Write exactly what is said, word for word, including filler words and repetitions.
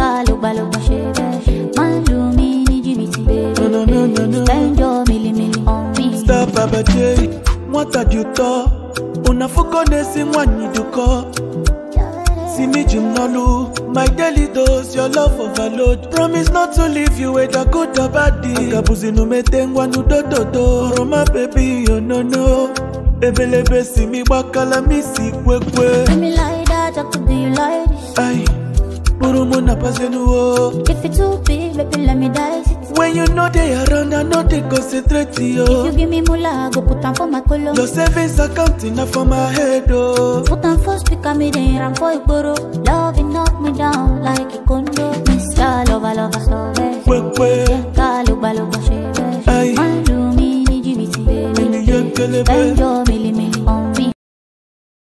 Africa, look by look by shit. Man, do me, need you, baby. No, no, no, no, no. Spend your milli, milli on me. Stop, Baba J. What are you talk? Unafuko nesi mwani duko. See me jinolu. My daily dose, your love overload. Promise not to leave you with a good or bad day. Akabuzi no metengwa no do do do. Roma baby, oh no no. Ebelebe see me wakala mi si kwe kwe. Do me like that, I could do you like this. Aye, burumu na pasenu oh. If it's too big, baby, let me dice it. When you know they around, I know they concentrate yo. If you give me moolah, go put on for my color. Your savings account enough for my head oh. Put on for speaker, me then ram for Igboro. Love it knock me down.